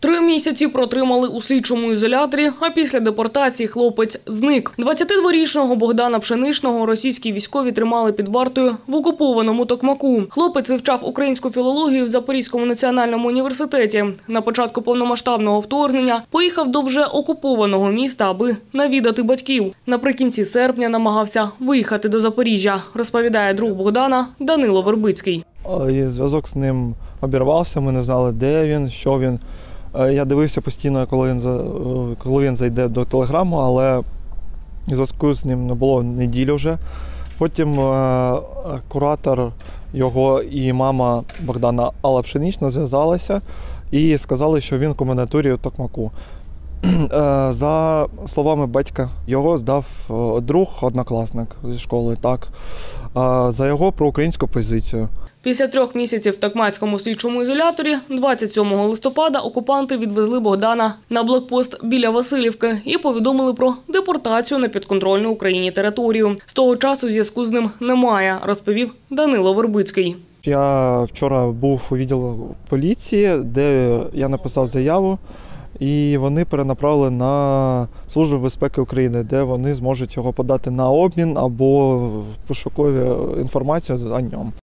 3 місяці протримали у слідчому ізоляторі, а після депортації хлопець зник. 22-річного Богдана Пшеничного російські військові тримали під вартою в окупованому Токмаку. Хлопець вивчав українську філологію в Запорізькому національному університеті. На початку повномасштабного вторгнення поїхав до вже окупованого міста, аби навідати батьків. Наприкінці серпня намагався виїхати до Запоріжжя, розповідає друг Богдана Данило Вербицький. Зв'язок з ним обірвався, ми не знали, де він, що він. Я дивився постійно, коли він зайде до телеграму, але зв'язку з ним не було неділю вже. Потім куратор його і мама Богдана Алла Пшенична зв'язалися і сказали, що він в комендатурі у Токмаку. За словами батька, його здав друг, однокласник зі школи, так, за його проукраїнську позицію. Після 3 місяців в Токмацькому слідчому ізоляторі 27 листопада окупанти відвезли Богдана на блокпост біля Василівки і повідомили про депортацію на підконтрольну Україні територію. З того часу зв'язку з ним немає, розповів Данило Вербицький. Я вчора був у відділі поліції, де я написав заяву, і вони перенаправили на Службу безпеки України, де вони зможуть його подати на обмін або пошукову інформацію за ньому.